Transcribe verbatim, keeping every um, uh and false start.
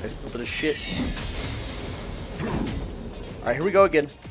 I still did a shit. Alright, here we go again.